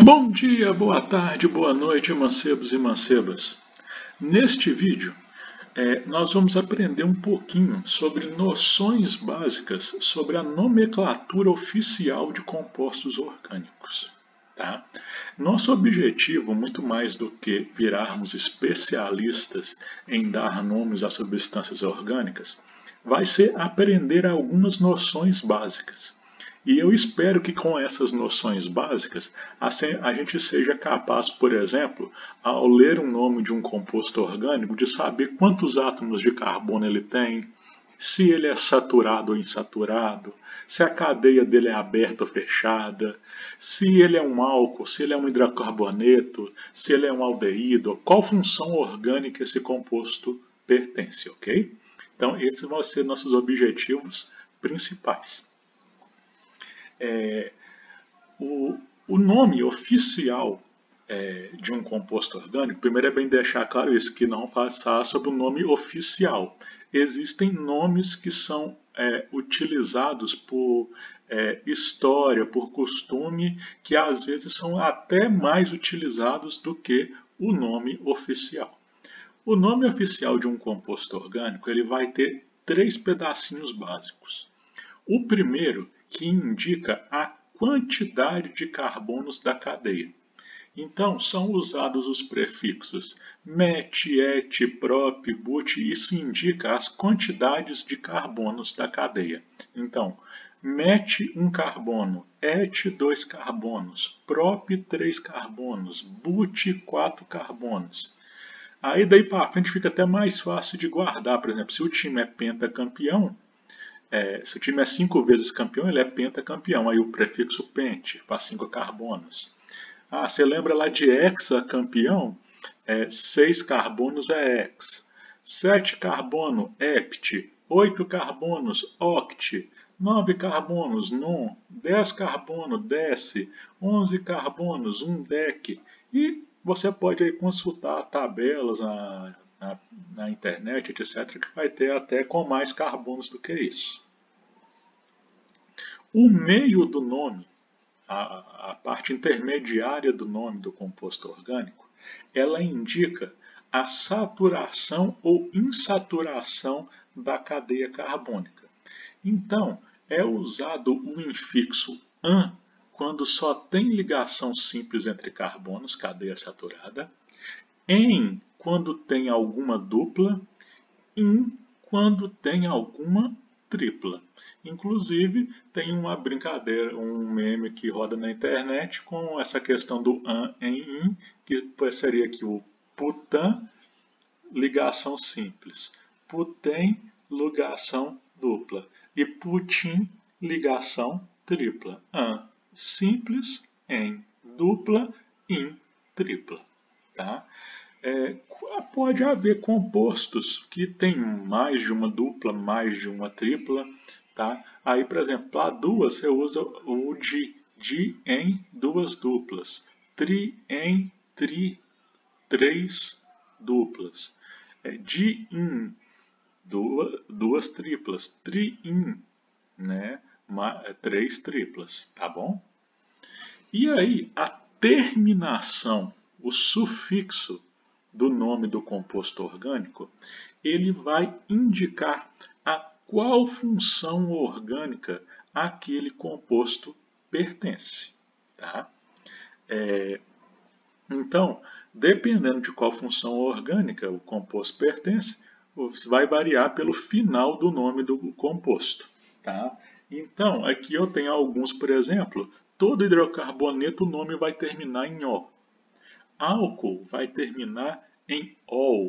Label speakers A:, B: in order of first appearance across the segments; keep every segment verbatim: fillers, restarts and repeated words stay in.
A: Bom dia, boa tarde, boa noite, mancebos e mancebas. Neste vídeo, é, nós vamos aprender um pouquinho sobre noções básicas sobre a nomenclatura oficial de compostos orgânicos. Tá? Nosso objetivo, muito mais do que virarmos especialistas em dar nomes a substâncias orgânicas, vai ser aprender algumas noções básicas. E eu espero que com essas noções básicas a gente seja capaz, por exemplo, ao ler um nome de um composto orgânico, de saber quantos átomos de carbono ele tem, se ele é saturado ou insaturado, se a cadeia dele é aberta ou fechada, se ele é um álcool, se ele é um hidrocarboneto, se ele é um aldeído, qual função orgânica esse composto pertence, ok? Então, esses vão ser nossos objetivos principais. É, o, o nome oficial é, de um composto orgânico, primeiro é bem deixar claro isso, que não faça sobre o nome oficial. Existem nomes que são é, utilizados por é, história, por costume, que às vezes são até mais utilizados do que o nome oficial. O nome oficial de um composto orgânico ele vai ter três pedacinhos básicos. O primeiro que indica a quantidade de carbonos da cadeia. Então, são usados os prefixos met, et, prop, but, isso indica as quantidades de carbonos da cadeia. Então, met, um carbono, et, dois carbonos, prop, três carbonos, but, quatro carbonos. Aí daí para frente fica até mais fácil de guardar, por exemplo, se o time é pentacampeão, É, se o time é cinco vezes campeão, ele é pentacampeão. Aí o prefixo pente, faz cinco carbonos. Ah, você lembra lá de hexacampeão? É, seis carbonos é hex. Sete carbono, hept. Oito carbonos, oct. Nove carbonos, non. Dez carbono, dec. Onze carbonos, um dec. E você pode aí consultar tabelas na, na, na internet, etcétera, que vai ter até com mais carbonos do que isso. O meio do nome, a, a parte intermediária do nome do composto orgânico, ela indica a saturação ou insaturação da cadeia carbônica. Então, é usado o infixo an quando só tem ligação simples entre carbonos, cadeia saturada, em quando tem alguma dupla, in quando tem alguma tripla. Inclusive, tem uma brincadeira, um meme que roda na internet com essa questão do an em in, que seria aqui o putan, ligação simples, putem, ligação dupla, e putin, ligação tripla. An, simples, em, dupla, in, tripla. Tá? É, pode haver compostos que têm mais de uma dupla, mais de uma tripla. Tá? Aí, por exemplo, para duas você usa o di, di em duas duplas, tri em tri, três duplas, é, di in duas, duas triplas, tri in, né? três triplas, tá bom? E aí, a terminação, o sufixo do nome do composto orgânico, ele vai indicar a qual função orgânica aquele composto pertence. Tá? É, então, dependendo de qual função orgânica o composto pertence, vai variar pelo final do nome do composto. Tá? Então, aqui eu tenho alguns, por exemplo, todo hidrocarboneto o nome vai terminar em O. Álcool vai terminar em ol.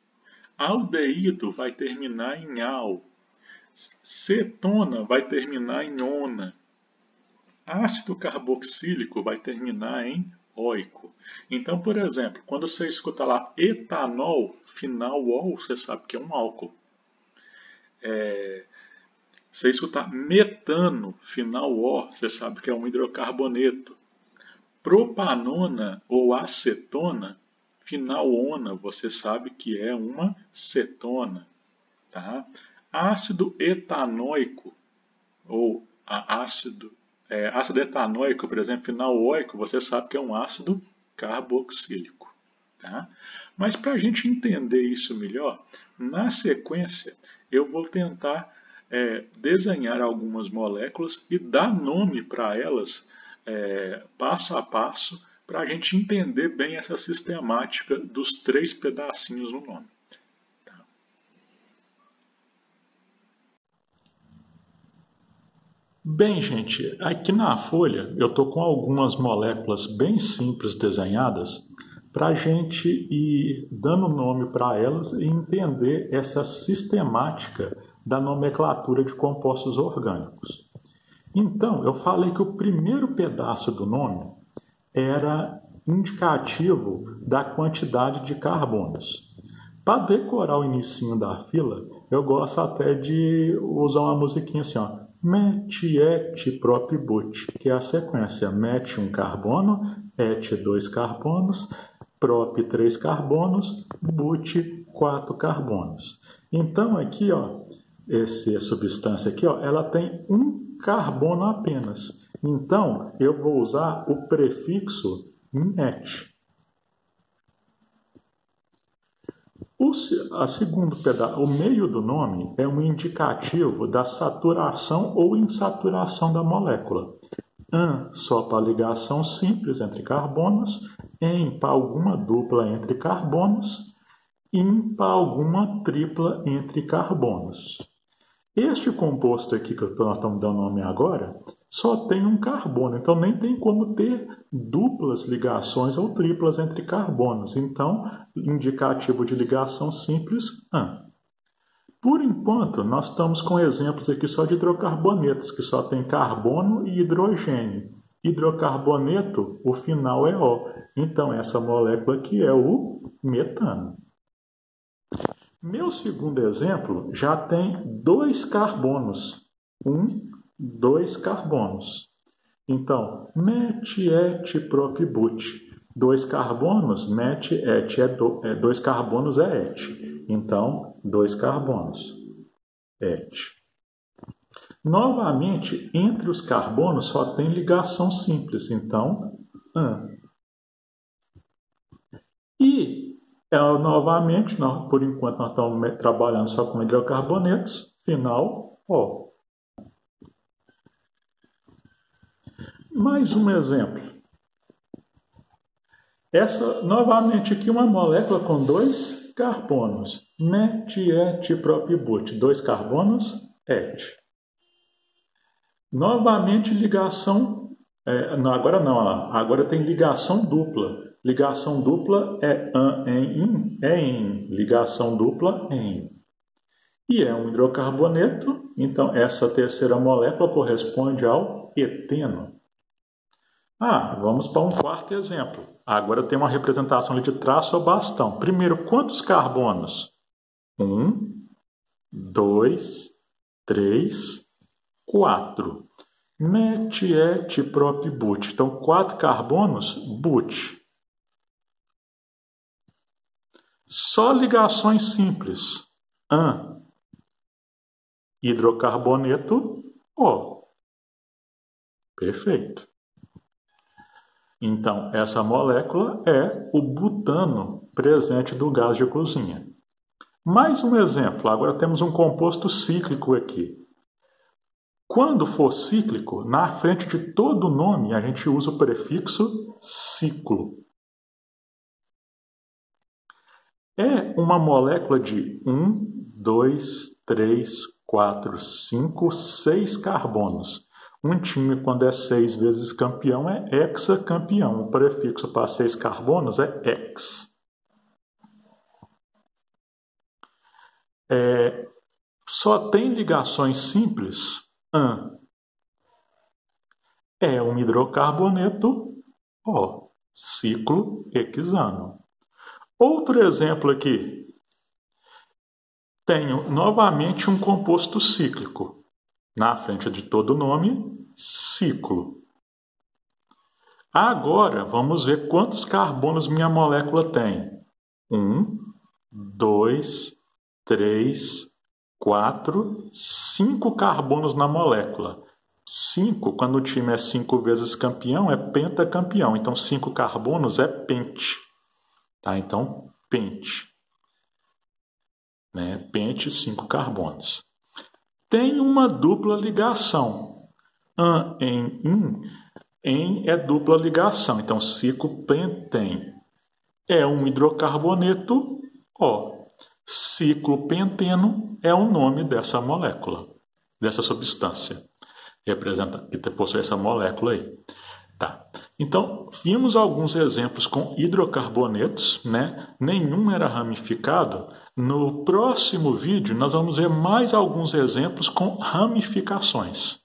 A: Aldeído vai terminar em al. Cetona vai terminar em ona. Ácido carboxílico vai terminar em oico. Então, por exemplo, quando você escuta lá etanol, final ol, você sabe que é um álcool. É, você escutar metano, final o, você sabe que é um hidrocarboneto. Propanona ou acetona, final ona, você sabe que é uma cetona. Tá? Ácido etanóico ou ácido é, ácido etanóico, por exemplo, final oico, você sabe que é um ácido carboxílico. Tá? Mas para a gente entender isso melhor, na sequência eu vou tentar é, desenhar algumas moléculas e dar nome para elas é, passo a passo, para a gente entender bem essa sistemática dos três pedacinhos no nome. Tá? Bem, gente, aqui na folha eu estou com algumas moléculas bem simples desenhadas para a gente ir dando nome para elas e entender essa sistemática da nomenclatura de compostos orgânicos. Então, eu falei que o primeiro pedaço do nome era indicativo da quantidade de carbonos. Para decorar o inicinho da fila, eu gosto até de usar uma musiquinha assim, ó. Met, et, prop, but, que é a sequência. Met, um carbono, et, dois carbonos, prop, três carbonos, but, quatro carbonos. Então, aqui, ó, essa substância aqui, ó, ela tem um carbono apenas. Então, eu vou usar o prefixo net. O, a segundo pedaço, o meio do nome é um indicativo da saturação ou insaturação da molécula. An só para ligação simples entre carbonos, em para alguma dupla entre carbonos, in para alguma tripla entre carbonos. Este composto aqui que nós estamos dando nome agora só tem um carbono, então nem tem como ter duplas ligações ou triplas entre carbonos. Então, indicativo de ligação simples, an. Por enquanto, nós estamos com exemplos aqui só de hidrocarbonetos, que só tem carbono e hidrogênio. Hidrocarboneto, o final é O. Então, essa molécula aqui é o metano. Meu segundo exemplo já tem dois carbonos. Um, dois carbonos. Então, met, et, prop, but. Dois carbonos, met, et, é, do, é dois carbonos é et. Então, dois carbonos, et. Novamente, entre os carbonos só tem ligação simples. Então, an. E É, novamente, nós, por enquanto, nós estamos trabalhando só com hidrocarbonetos. Final, O. Mais um exemplo. Essa, novamente, aqui uma molécula com dois carbonos. Met, et, prop, but. Dois carbonos, et. Novamente, ligação... É, não, agora não, agora tem ligação dupla. Ligação dupla é an em in, é em. Ligação dupla em. E é um hidrocarboneto, então essa terceira molécula corresponde ao eteno. Ah, vamos para um quarto exemplo. Agora tem uma representação de traço ou bastão. Primeiro, quantos carbonos? Um, dois, três, quatro. Met, et, prop, but. Então, quatro carbonos, but. Só ligações simples. An. Hidrocarboneto, O. Perfeito. Então, essa molécula é o butano presente do gás de cozinha. Mais um exemplo. Agora temos um composto cíclico aqui. Quando for cíclico, na frente de todo nome, a gente usa o prefixo ciclo. É uma molécula de um, dois, três, quatro, cinco, seis carbonos. Um time, quando é seis vezes campeão, é hexacampeão. O prefixo para seis carbonos é hex. É, só tem ligações simples. An. É um hidrocarboneto, O. Ciclo hexano. Outro exemplo aqui. Tenho novamente um composto cíclico. Na frente de todo nome, ciclo. Agora, vamos ver quantos carbonos minha molécula tem. Um, dois, três, quatro, cinco carbonos na molécula. cinco, quando o time é cinco vezes campeão, é pentacampeão. Então, cinco carbonos é pente. Tá? Então, pente. Né? Pente, cinco carbonos. Tem uma dupla ligação. An em in, em é dupla ligação. Então, ciclopentene é um hidrocarboneto O. Ciclopenteno é o nome dessa molécula, dessa substância. Representa que possui essa molécula aí. Tá. Então, vimos alguns exemplos com hidrocarbonetos, né? Nenhum era ramificado. No próximo vídeo, nós vamos ver mais alguns exemplos com ramificações.